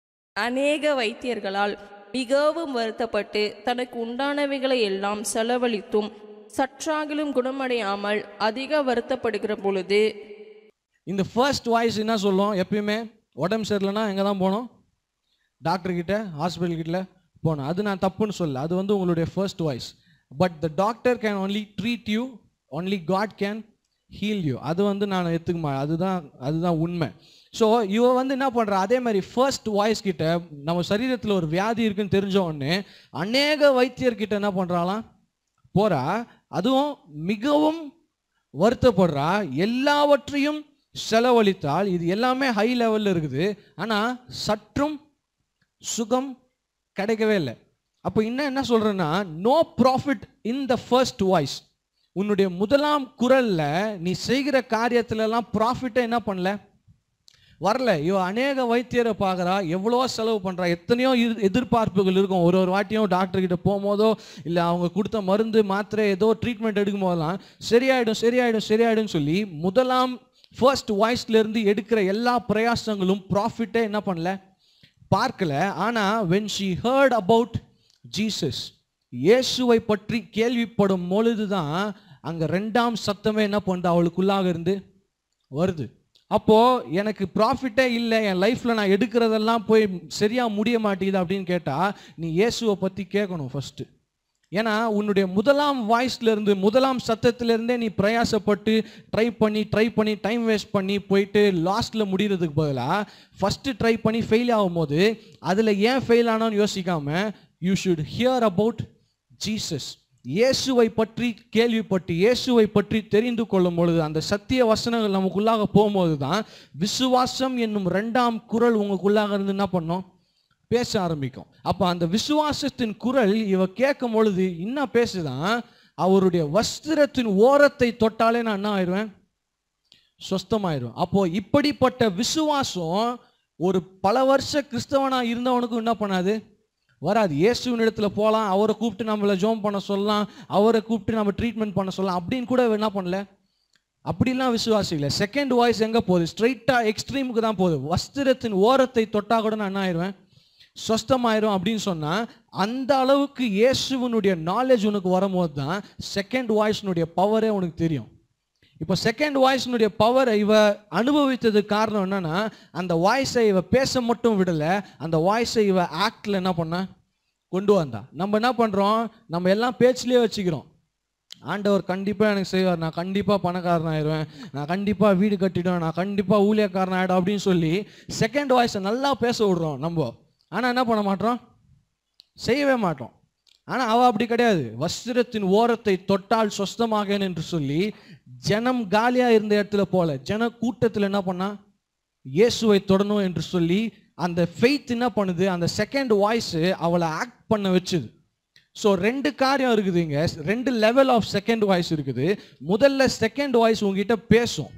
அநேக வைத்தியர்களால் மிகவும் வருத்தப்பட்டு தனக்கு உண்டானவைகளை எல்லாம் செலவழித்தும் சற்றாகிலும் குணமடையாமல் அதிக வருத்தப்படுகிற பொழுது. இந்த ஃபர்ஸ்ட் வாய்ஸ் என்ன சொல்லும்? எப்பயுமே உடம்பு சரியில்லைன்னா எங்கே தான் போகணும்? டாக்டர்கிட்ட, ஹாஸ்பிட்டல் கிட்ட போகணும். அது நான் தப்புன்னு சொல்ல, அது வந்து உங்களுடைய first voice. But the doctor can only treat you, only God can heal you. அது வந்து நான் எடுத்துக்க மாட்டேன். அதுதான் உண்மை. ஸோ இவ வந்து என்ன பண்ணுறா? அதே மாதிரி ஃபர்ஸ்ட் வாய்ஸ் கிட்ட நம்ம சரீரத்தில் ஒரு வியாதி இருக்குன்னு தெரிஞ்ச உடனே அநேக வைத்தியர்கிட்ட என்ன பண்ணுறாலாம்? போறா. அதுவும் மிகவும் வருத்தப்படுறா. எல்லாவற்றையும் செலவழித்தால் இது எல்லாமே ஹை லெவலில் இருக்குது, ஆனால் சற்றும் சுகம் கிடைக்கவே இல்லை. அப்போ என்ன சொல்றேன்னா, no profit in the first voice. உன்னுடைய முதலாம் குரல்ல நீ செய்கிற காரியத்திலலாம் ப்ராஃபிட்டை என்ன பண்ணல, வரல. இவ அநேக வைத்தியரை பார்க்குறா, எவ்வளோ செலவு பண்ணுறா, எத்தனையோ எதிர்பார்ப்புகள் இருக்கும். ஒரு வாட்டியும் டாக்டர்கிட்ட போகும்போதோ இல்லை அவங்க கொடுத்த மருந்து மாத்திரை ஏதோ ட்ரீட்மெண்ட் எடுக்கும் போதெல்லாம் சரியாயிடும் சரியாயிடும் சரியாயிடும் சொல்லி முதலாம் ஃபர்ஸ்ட் வாய்ஸ்லேருந்து எடுக்கிற எல்லா பிரயாசங்களும் ப்ராஃபிட்டே என்ன பண்ணல, பார்க்கல. ஆனால் when she heard about Jesus, இயேசுவை பற்றி கேள்விப்படும் பொழுது தான் அங்கே ரெண்டாம் சத்தமே என்ன பண்ணுது, அவளுக்குள்ளாக இருந்து வருது. அப்போது எனக்கு ப்ராஃபிட்டே இல்லை, என் லைஃப்பில் நான் எடுக்கிறதெல்லாம் போய் சரியாக முடிய மாட்டேங்குது அப்படின்னு கேட்டால் நீ இயேசுவை பற்றி கேட்கணும் ஃபஸ்ட்டு. ஏன்னா உன்னுடைய முதலாம் வாய்ஸ்லேருந்து, முதலாம் சத்தத்திலேருந்தே நீ பிரயாசப்பட்டு ட்ரை பண்ணி டைம் வேஸ்ட் பண்ணி போயிட்டு லாஸ்ட்டில் முடிகிறதுக்கு பதிலாக ஃபஸ்ட்டு ட்ரை பண்ணி ஃபெயில் ஆகும்போது அதில் ஏன் ஃபெயில் ஆனோன்னு யோசிக்காமல் you should hear about Jesus. இயேசுவை பற்றி கேள்விப்பட்டு இயேசுவை பற்றி தெரிந்து கொள்ளும் பொழுது, அந்த சத்திய வசனங்கள் நமக்குள்ளாக போகும்போது தான் விசுவாசம் என்னும் ரெண்டாம் குரல் உங்களுக்குள்ளாக இருந்து என்ன பண்ணோம், பேச ஆரம்பிக்கும். அப்போ அந்த விசுவாசத்தின் குரல் இவ கேட்கும் பொழுது என்ன பேசுதான், அவருடைய வஸ்திரத்தின் ஓரத்தை தொட்டாலே நான் என்ன ஆயிடுவேன், சொஸ்தமாயிடுவேன். அப்போ இப்படிப்பட்ட விசுவாசம் ஒரு பல வருஷ கிறிஸ்தவனா இருந்தவனுக்கும் என்ன பண்ணாது, வராது. இயேசுவின் இடத்துல போகலாம், அவரை கூப்பிட்டு நம்மளை ஜோம் பண்ண சொல்லலாம், அவரை கூப்பிட்டு நம்ம ட்ரீட்மெண்ட் பண்ண சொல்லலாம் அப்படின்னு கூட என்ன பண்ணல. அப்படிலாம் விசுவாசி இல்லை. செகண்ட் வாய்ஸ் எங்கே போகுது, ஸ்ட்ரைட்டாக எக்ஸ்ட்ரீமுக்கு தான் போகுது. வஸ்திரத்தின் ஓரத்தை தொட்டா கூட நான் என்ன ஆயிடுவேன், சொஸ்தமாயிரும் அப்படின்னு சொன்னால், அந்த அளவுக்கு இயேசுவனுடைய நாலேஜ் உனக்கு வரும்போது தான் செகண்ட் வாய்ஸ்னுடைய பவரே உனக்கு தெரியும். இப்போ செகண்ட் வாய்ஸ்னுடைய பவரை இவ அனுபவித்ததுக்கு காரணம் என்னன்னா, அந்த வாய்ஸை இவ பேச மட்டும் விடலை, அந்த வாய்ஸை இவ ஆக்டில் என்ன பண்ண கொண்டு வந்தா. நம்ம என்ன பண்ணுறோம், நம்ம எல்லாம் பேச்சிலே வச்சுக்கிறோம். ஆண்டவர் கண்டிப்பாக எனக்கு செய்வார், நான் கண்டிப்பாக பணக்காரன் ஆயிடுவேன், நான் கண்டிப்பாக வீடு கட்டிடுவேன், நான் கண்டிப்பாக ஊழியக்காரன் ஆகிடும் அப்படின்னு சொல்லி செகண்ட் வாய்ஸை நல்லா பேச விடுறோம் நம்ம. ஆனால் என்ன பண்ண மாட்டோம், செய்யவே மாட்டோம். ஆனால் அவள் அப்படி கிடையாது. வஸ்திரத்தின் ஓரத்தை தொட்டால் சொஸ்தமாகேன் என்று சொல்லி ஜனம் காலியாக இருந்த இடத்துல போல ஜன கூட்டத்தில் என்ன பண்ணா, இயேசுவை தொடணும் என்று சொல்லி அந்த ஃபெய்த் என்ன பண்ணுது, அந்த செகண்ட் வாய்ஸு அவளை ஆக்ட் பண்ண வச்சுது. ஸோ ரெண்டு காரியம் இருக்குதுங்க, ரெண்டு லெவல் ஆஃப் செகண்ட் வாய்ஸ் இருக்குது. முதல்ல செகண்ட் வாய்ஸ் உங்ககிட்ட பேசும்,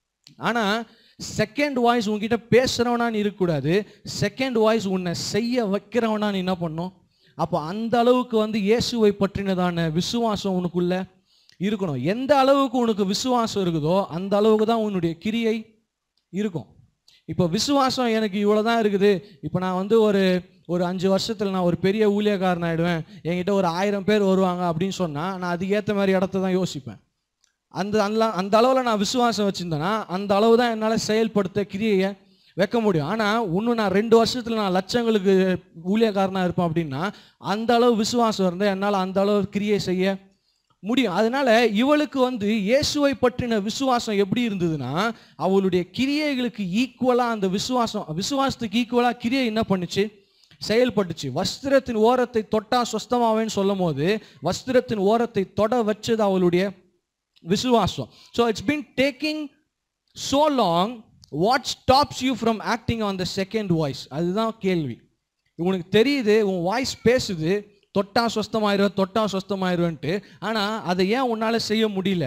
ஆனால் செகண்ட் வாய்ஸ் உங்ககிட்ட பேசுகிறவனா நீ இருக்கக்கூடாது, செகண்ட் வாய்ஸ் உன்னை செய்ய வைக்கிறவனா நீ என்ன பண்ணும். அப்போ அந்த அளவுக்கு வந்து இயேசுவை பற்றினதான விசுவாசம் உனக்குள்ள இருக்கணும். எந்த அளவுக்கு உனக்கு விசுவாசம் இருக்குதோ அந்த அளவுக்கு தான் உன்னுடைய கிரியை இருக்கும். இப்போ விசுவாசம் எனக்கு இவ்வளோ தான் இருக்குது, இப்போ நான் வந்து ஒரு ஒரு 5 வருஷத்தில் நான் ஒரு பெரிய ஊழியக்காரன் ஆகிடுவேன், என்கிட்ட ஒரு 1000 பேர் வருவாங்க அப்படின்னு சொன்னால் நான் அதுக்கேற்ற மாதிரி இடத்த தான் யோசிப்பேன். அந்த அளவில் நான் விசுவாசம் வச்சுருந்தேன்னா அந்த அளவு தான் என்னால் செயல்படுத்த கிரியையை வைக்க முடியும். ஆனால் இன்னும் நான் 2 வருஷத்தில் நான் லட்சங்களுக்கு ஊழியக்காரனாக இருப்பேன் அப்படின்னா அந்த அளவு விசுவாசம் இருந்தால் என்னால் அந்த அளவு கிரியை செய்ய முடியும். அதனால இவளுக்கு வந்து இயேசுவை பற்றின விசுவாசம் எப்படி இருந்ததுன்னா, அவளுடைய கிரியைகளுக்கு ஈக்குவலாக அந்த விசுவாசத்துக்கு ஈக்குவலாக கிரியை என்ன பண்ணுச்சு, செயல்பட்டுச்சு. வஸ்திரத்தின் ஓரத்தை தொட்டா சொஸ்தமாவேன்னு சொல்லும் போது வஸ்திரத்தின் ஓரத்தை தொட வச்சது அவளுடைய விசுவாசம். So it's been taking so long, what stops you from acting on the second voice? அதுதான் கேள்வி. உனக்கு தெரியுது, உன் வாய்ஸ் பேசுது, தொட்டா சொஸ்தமாயிருவேன்ட்டு, ஆனால் அதை ஏன் உன்னால் செய்ய முடியல?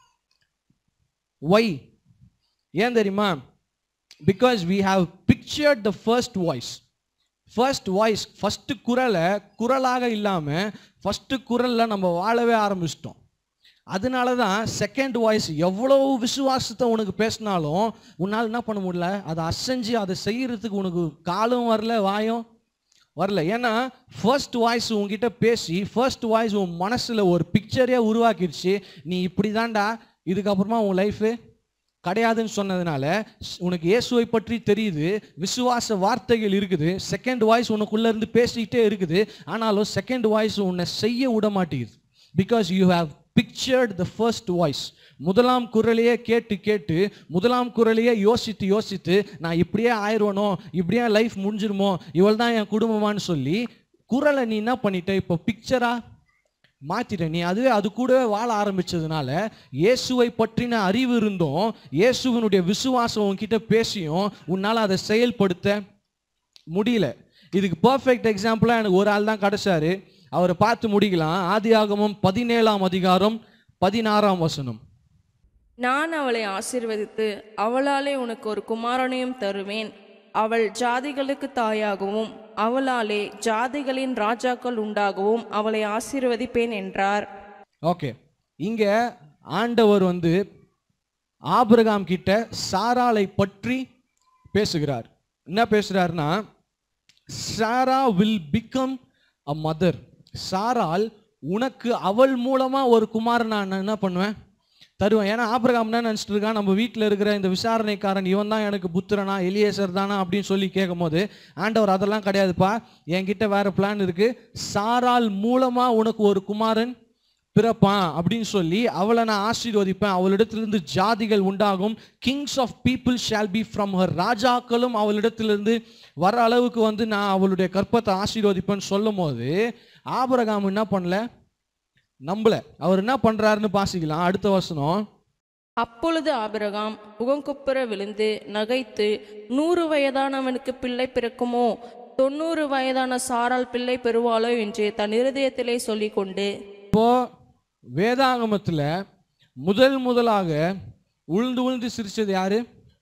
Why? ஏன் தெரியுமா? Because we have pictured the first voice. First குரலாக இல்லாமல் ஃபஸ்ட்டு குரலில் நம்ம வாழவே ஆரம்பிச்சிட்டோம். அதனால தான் செகண்ட் வாய்ஸ் எவ்வளோ விசுவாசத்தை உனக்கு பேசினாலும் உன்னால் என்ன பண்ண முடியல, அதை அசைஞ்சு அதை செய்யறதுக்கு உனக்கு காலும் வரல, வாயும் வரல. ஏன்னா ஃபர்ஸ்ட் வாய்ஸ் உங்ககிட்ட பேசி ஃபர்ஸ்ட் வாய்ஸ் உன் மனசில் ஒரு பிக்சரே உருவாக்கிடுச்சு. நீ இப்படி தான்டா, இதுக்கப்புறமா உன் லைஃபு கிடையாதுன்னு சொன்னதுனால உனக்கு இயேசுவை பற்றி தெரியுது, விசுவாச வார்த்தைகள் இருக்குது, செகண்ட் வாய்ஸ் உனக்குள்ளே இருந்து பேசிக்கிட்டே இருக்குது. ஆனாலும் செகண்ட் வாய்ஸ் உன்னை செய்ய விட மாட்டேங்குது. Because you have pictured the first voice. முதலாம் குரலையே கேட்டு முதலாம் குரலையே யோசித்து நான் இப்படியே ஆயிடுவனோ, இப்படியே லைஃப் முடிஞ்சிருமோ, இவள் தான் என் குடும்பமானு சொல்லி குரலை நீ என்ன பண்ணிட்ட, இப்போ பிக்சரா மாற்றிட்ட. நீ அது கூடவே வாழ ஆரம்பிச்சதுனால இயேசுவை பற்றின அறிவு இருந்தும் இயேசுவனுடைய விசுவாசம் உன்கிட்ட பேசியும் உன்னால் அதை செயல்படுத்த முடியல. இதுக்கு பர்ஃபெக்ட் எக்ஸாம்பிளாக எனக்கு ஒரு ஆள் தான் கிடைச்சாரு. அவரை பார்த்து முடிக்கலாம். ஆதியாகமம் 17ஆம் அதிகாரம் 16ஆம் வசனம். நான் அவளை ஆசீர்வதித்து அவளாலே உனக்கு ஒரு குமாரனையும் தருவேன், அவள் ஜாதிகளுக்கு தாயாகவும் அவளாலே ஜாதிகளின் ராஜாக்கள் உண்டாகவும் அவளை ஆசீர்வதிப்பேன் என்றார். ஓகே, இங்க ஆண்டவர் வந்து ஆபிரகாம் கிட்ட சாராளை பற்றி பேசுகிறார். என்ன பேசுறாருன்னா, Sarah will become a mother. சாரால் உனக்கு அவள் மூலமா ஒரு குமாரன் நான் என்ன பண்ணுவேன், தருவேன். ஏன்னா ஆபிரகாம் என்ன நினச்சிட்டு இருக்கான், நம்ம வீட்டில் இருக்கிற இந்த விசாரணைக்காரன் இவன் தான் எனக்கு புத்திரனா, எலியேசர் தானா அப்படின்னு சொல்லி கேட்கும் போது ஆண்டவர் அதெல்லாம் கிடையாதுப்பா, என்கிட்ட வேற பிளான் இருக்கு, சாரால் மூலமா உனக்கு ஒரு குமாரன் பிறப்பான் அப்படின்னு சொல்லி அவளை நான் ஆசீர்வதிப்பேன், அவளிடத்திலிருந்து ஜாதிகள் உண்டாகும், kings of people shall be from her, ராஜாக்களும் அவளிடத்திலிருந்து வர அளவுக்கு வந்து நான் அவளுடைய கற்பத்தை ஆசீர்வதிப்பேன்னு சொல்லும் போது ஆபிரகாம் என்ன பண்ணல, நம்பல. அவர் என்ன பண்றாருன்னு பாசிக்கலாம். அடுத்த வசனம். அப்பொழுது ஆபிரகாம் முகங்குப்புற விழுந்து நகைத்து, 100 வயதானவனுக்கு பிள்ளை பிறக்குமோ, 90 வயதான சாரால் பிள்ளை பெறுவாளோ என்று தன் இருதயத்திலே சொல்லிக் கொண்டு. இப்போ வேதாகமத்துல முதலாக உழுந்து சிரிச்சது யாரு?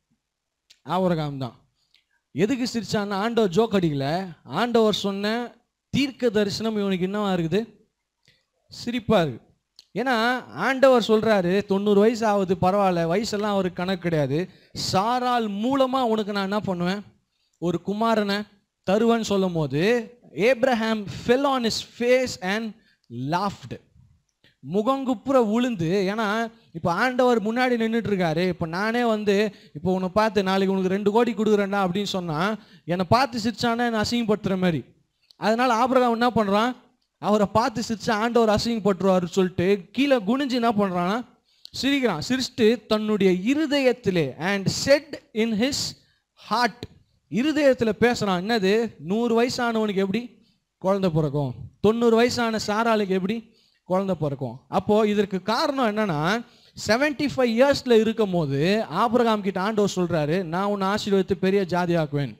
ஆபிரகாம் தான். எதுக்கு சிரிச்சான்னா, ஆண்டவர் ஜோக் அடிக்கல, ஆண்டவர் சொன்ன தீர்க்க தரிசனம் இவனுக்கு என்னவா இருக்குது, சிரிப்பா இருக்கு. ஏன்னா ஆண்டவர் சொல்றாரு 90 வயசு ஆகுது, பரவாயில்ல, வயசெல்லாம் அவருக்கு கணக்கு கிடையாது, சாரால் மூலமா உனக்கு நான் என்ன பண்ணுவேன், ஒரு குமாரனை தருவேன்னு சொல்லும் போது Abraham fell on his face and laughed. முகங்குப்புற உளுந்து. ஏன்னா இப்போ ஆண்டவர் முன்னாடி நின்றுட்டு இருக்காரு. இப்போ நானே வந்து இப்போ உன்னை பார்த்து நாளைக்கு உனக்கு 2 கோடி கொடுக்குறேன்டா அப்படின்னு சொன்னா என்னை பார்த்து சிரிச்சானே என்னை அசிங்கப்படுத்துற மாதிரி. அதனால ஆபிரகாம் என்ன பண்றான், அவரை பார்த்து சிரிச்சா ஆண்டவர் அசிங்கப்பட்டுருவாரு சொல்லிட்டு கீழே குனிஞ்சு என்ன பண்றான்னா சிரிக்கிறான். சிரிச்சுட்டு தன்னுடைய இருதயத்திலே and said in his heart, இருதயத்தில் பேசுறான். என்னது, 100 வயசானவனுக்கு எப்படி குழந்தை பிறக்கும், 90 வயசான சாராளுக்கு எப்படி குழந்தை பிறக்கும். அப்போ இதற்கு காரணம் என்னன்னா, 75 இயர்ஸ்ல இருக்கும் போது ஆபிரகாம் கிட்ட ஆண்டவர் சொல்றாரு, நான் உன்னை ஆசீர்வதித்து பெரிய ஜாதி ஆக்குவேன்.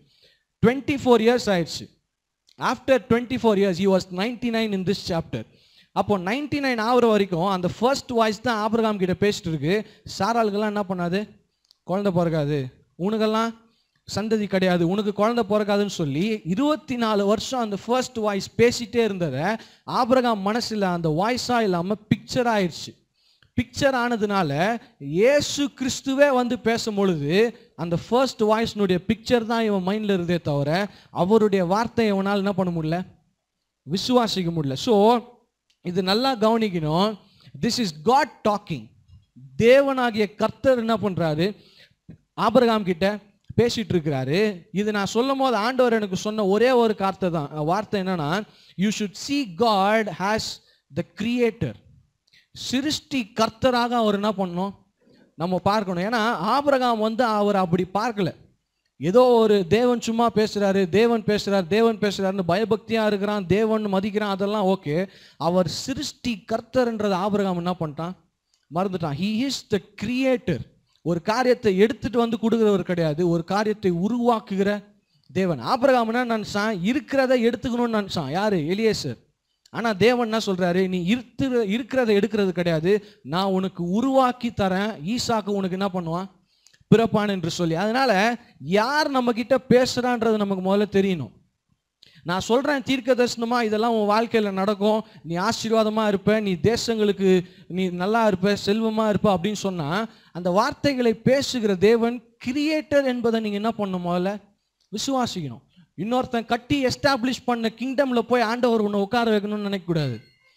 24 இயர்ஸ் ஆயிடுச்சு. After 24 years he was 99 in this chapter. அப்போ 99 ஆகிற வரைக்கும் அந்த ஃபர்ஸ்ட் வாய்ஸ் தான் ஆபிரகாம் கிட்ட பேசிட்டு இருக்கு. சாராளுக்கெல்லாம் என்ன பண்ணாது, குழந்தை பிறக்காது, உனக்கெல்லாம் சந்ததி கிடையாது, உனக்கு குழந்தை பிறக்காதுன்னு சொல்லி 24 வருஷம் அந்த ஃபர்ஸ்ட் வாய்ஸ் பேசிட்டே இருந்ததை ஆபிரகாம் மனசில் அந்த வாய்ஸா இல்லாமல் பிக்சர் ஆயிடுச்சு. பிக்சர் ஆனதுனால இயேசு கிறிஸ்துவே வந்து பேசும் பொழுது அந்த ஃபர்ஸ்ட் வாய்ஸ்னுடைய பிக்சர் தான் இவன் மைண்ட்ல இருந்தே தவிர அவருடைய வார்த்தையை இவனால் என்ன பண்ண முடியல, விசுவாசிக்க முடியல. ஸோ இது நல்லா கவனிக்கணும். This is God talking. தேவனாகிய கர்த்தர் என்ன பண்றாரு, ஆபிரகாம் கிட்ட பேசிட்டு இருக்கிறாரு. இது நான் சொல்லும் போது ஆண்டவர் எனக்கு சொன்ன ஒரே ஒரு வார்த்தை என்னன்னா, you should see God has the creator. சிருஷ்டி கர்த்தராக அவர் என்ன பண்ணணும், நம்ம பார்க்கணும். ஏன்னா ஆபிரகாம் வந்து அவர் அப்படி பார்க்கல. ஏதோ ஒரு தேவன் சும்மா பேசுறாரு, தேவன் பேசுறாருன்னு பயபக்தியா இருக்கிறான், தேவன் மதிக்கிறான், அதெல்லாம் ஓகே. அவர் சிருஷ்டி கர்த்தர்ன்றது ஆபிரகாம் என்ன பண்ணிட்டான், மறந்துட்டான். He is the creator. ஒரு காரியத்தை எடுத்துட்டு வந்து கொடுக்கிறவர் கிடையாது, ஒரு காரியத்தை உருவாக்குகிற தேவன். ஆபிரகாம் என்ன நினைச்சான், இருக்கிறத எடுத்துக்கணும்னு நினைச்சான். யாரு, எலியேசர். ஆனா தேவன் என்ன சொல்றாரு, நீ இருக்கிறத எடுக்கிறது கிடையாது, நான் உனக்கு உருவாக்கி தரேன், ஈசாக்கு உனக்கு என்ன பண்ணுவான், பிறப்பான் என்று சொல்லி. அதனால யார் நம்ம கிட்ட பேசுறான்றது நமக்கு முதல்ல தெரியணும். நான் சொல்றேன் தீர்க்க தரிசனமா இதெல்லாம் உன் வாழ்க்கையில நடக்கும், நீ ஆசீர்வாதமா இருப்ப, நீ தேசங்களுக்கு நீ நல்லா இருப்ப, செல்வமா இருப்ப அப்படின்னு சொன்னா, அந்த வார்த்தைகளை பேசுகிற தேவன் கிரியேட்டர் என்பதை நீங்க என்ன பண்ணணும், முதல்ல விசுவாசிக்கணும். இன்னொருத்தன் கட்டி எஸ்டாப்ளிஷ் பண்ண கிங்டம்ல போய் ஆண்டவர் உன்னை உட்கார வைக்கணும்னு நினைக்கக்கூடாது.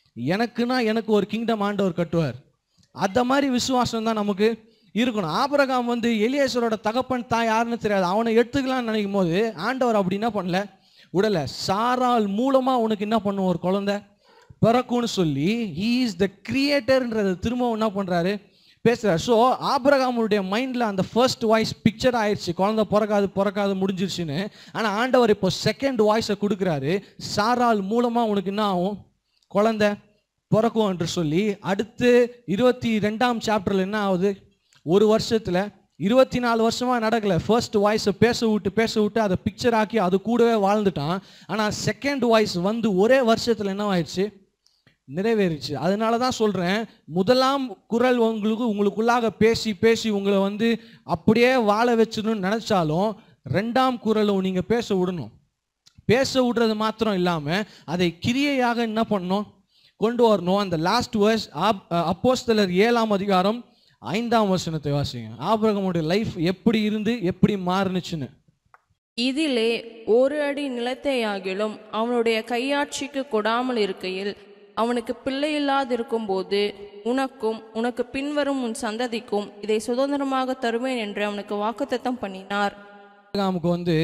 எனக்கு ஒரு கிங்டம் ஆண்டவர் கட்டுவார். அந்த மாதிரி விசுவாசம் தான் நமக்கு இருக்கணும். ஆபிரகாம் வந்து எலியேசரோட தகப்பன் தாய் யாருன்னு தெரியாது, அவனை எடுத்துக்கலாம்னு நினைக்கும் போது ஆண்டவர் அப்படி என்ன பண்ணல, உடல. சாரால் மூலமா உனக்கு என்ன பண்ணும், ஒரு குழந்தை பிறக்கும்னு சொல்லி he is the creatorன்றத திரும்ப என்ன பண்றாரு, பேசுறாரு. ஸோ ஆபிரகாமுடைய மைண்ட்ல அந்த ஃபர்ஸ்ட் வாய்ஸ் பிக்சர் ஆயிடுச்சு, குழந்தை பிறக்காது முடிஞ்சிருச்சுன்னு. ஆனா ஆண்டவர் இப்போ செகண்ட் வாய்ஸை கொடுக்குறாரு, சாரால் மூலமா உனக்கு என்ன ஆகும், குழந்தை பிறக்கும் என்று சொல்லி. அடுத்து 22ஆம் சாப்டர்ல என்ன ஆகுது, ஒரு வருஷத்துல 24 வருஷமா நடக்கல. ஃபர்ஸ்ட் வாய்ஸை பேச விட்டு அதை பிக்சர் ஆக்கி அது கூடவே வாழ்ந்துட்டான். ஆனா செகண்ட் வாய்ஸ் வந்து ஒரே வருஷத்துல என்ன ஆயிடுச்சு, நிறைவேறிச்சு. அதனால தான் சொல்றேன், முதலாம் குரல் உங்களுக்குள்ளாக பேசி உங்களை வந்து அப்படியே வாழ வச்சிடணும்னு நினைச்சாலும் ரெண்டாம் குரலும் நீங்க பேச விடணும். பேச விடுறது மாத்திரம் இல்லாம அதை கிரியையாக என்ன பண்ணணும், கொண்டு வரணும். அந்த லாஸ்ட் வேர்ஸ் அப்போஸ்தலர் 7ஆம் அதிகாரம் 5ஆம் வசனத்தை வாசிங்க. ஆபிரகாமுடைய லைஃப் எப்படி இருந்து எப்படி மாறுனுச்சுன்னு. இதிலே ஒரு அடி நிலத்தையாகிலும் அவனுடைய கையாட்சிக்கு கொடாமல் இருக்கையில் அவனுக்கு பிள்ளை இல்லாதிருக்கும் போது உனக்கும் உனக்கு பின்வரும் உன் சந்ததிக்கும் இதை சுதந்திரமாக தருவேன் என்று அவனுக்கு வாக்குத்தத்தம் பண்ணினார். ஆபிரகாமுக்கு வந்து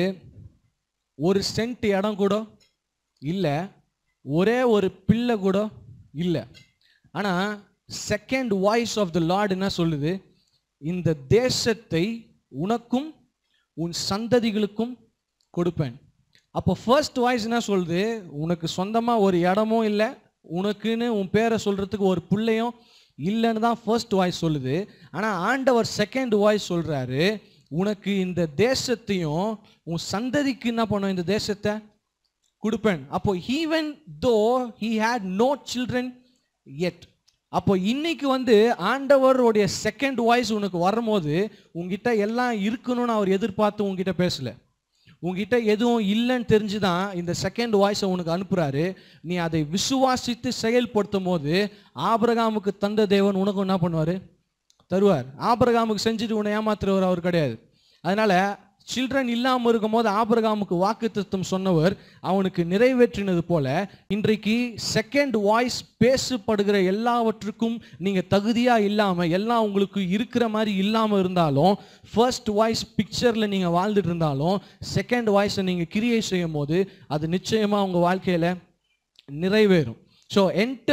ஒரு சென்ட் இடம் கூட இல்லை, ஒரே ஒரு பிள்ளை கூட இல்லை. ஆனா second voice of the Lord என்ன சொல்லுது, இந்த தேசத்தை உனக்கும் உன் சந்ததிகளுக்கும் கொடுப்பேன். அப்போ ஃபர்ஸ்ட் வாய்ஸ் என்ன சொல்லுது, உனக்கு சொந்தமா ஒரு இடமும் இல்லை, உனக்குன்னு உன் பேரை சொல்றதுக்கு ஒரு பிள்ளையும் இல்லைன்னு தான் ஃபர்ஸ்ட் வாய்ஸ் சொல்லுது. ஆனா ஆண்டவர் செகண்ட் வாய்ஸ் சொல்றாரு, உனக்கு இந்த தேசத்தையும் உன் சந்ததிக்கு என்ன பண்ணும், இந்த தேசத்தை கொடுப்பேன். அப்போ even though he had no children yet, அப்போ இன்னைக்கு வந்து ஆண்டவருடைய செகண்ட் வாய்ஸ் உனக்கு வரும்போது உங்ககிட்ட எல்லாம் இருக்கணும்னு அவர் எதிர்பார்த்து உங்ககிட்ட பேசல, உங்ககிட்ட எதுவும் இல்லைன்னு தெரிஞ்சுதான் இந்த செகண்ட் வாய்ஸை உனக்கு அனுப்புறாரு. நீ அதை விசுவாசித்து செயல்படுத்தும் போது ஆபிரகாமுக்கு தந்த தேவன் உனக்கு என்ன பண்ணுவாரு, தருவார். ஆபிரகாமுக்கு செஞ்சுட்டு உன்னை ஏமாத்துறவர் அவர் கிடையாது. அதனால சில்ட்ரன் இல்லாமல் இருக்கும் போது ஆபிரகாமுக்கு வாக்குத்தத்தம் சொன்னவர் அவனுக்கு நிறைவேற்றினது போல இன்றைக்கு செகண்ட் வாய்ஸ் பேசப்படுகிற எல்லாவற்றுக்கும் நீங்க தகுதியா இல்லாம, எல்லாம் உங்களுக்கு இருக்கிற மாதிரி இல்லாம இருந்தாலும், ஃபர்ஸ்ட் வாய்ஸ் பிக்சர்ல நீங்க வாழ்ந்துட்டு இருந்தாலும், செகண்ட் வாய்ஸை நீங்க கிரியை செய்யும் போது அது நிச்சயமா உங்க வாழ்க்கையில நிறைவேறும். ஸோ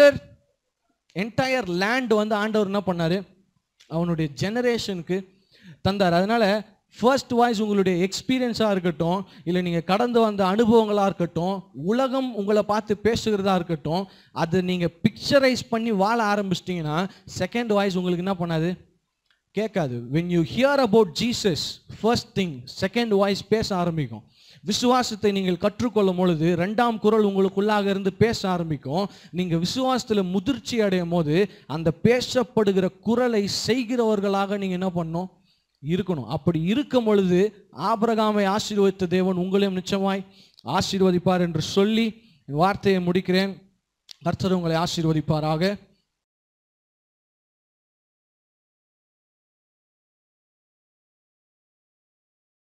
என்டையர் லேண்ட் வந்து ஆண்டவர் என்ன பண்ணாரு, அவனுடைய ஜெனரேஷனுக்கு தந்தார். அதனால ஃபர்ஸ்ட் வாய்ஸ் உங்களுடைய எக்ஸ்பீரியன்ஸாக இருக்கட்டும், இல்லை நீங்கள் கடந்து வந்த அனுபவங்களாக இருக்கட்டும், உலகம் உங்களை பார்த்து பேசுகிறதா இருக்கட்டும், அதை நீங்கள் பிக்சரைஸ் பண்ணி வாழ ஆரம்பிச்சிட்டிங்கன்னா செகண்ட் வாய்ஸ் உங்களுக்கு என்ன பண்ணாது, கேட்காது. when you hear about Jesus, first thing second voice பேச ஆரம்பிக்கும். விசுவாசத்தை நீங்கள் கற்றுக்கொள்ளும் பொழுது ரெண்டாம் குரல் உங்களுக்குள்ளாக இருந்து பேச ஆரம்பிக்கும். நீங்கள் விசுவாசத்தில் முதிர்ச்சி அடையும் போது அந்த பேசப்படுகிற குரலை செய்கிறவர்களாக நீங்கள் என்ன பண்ணணும், இருக்கணும். அப்படி இருக்கும் பொழுது ஆபிரகாமை ஆசீர்வதித்த தேவன் உங்களையும் நிச்சயமாய் ஆசீர்வதிப்பார் என்று சொல்லி வார்த்தையை முடிக்கிறேன். கர்த்தர் உங்களை ஆசீர்வதிப்பாராக.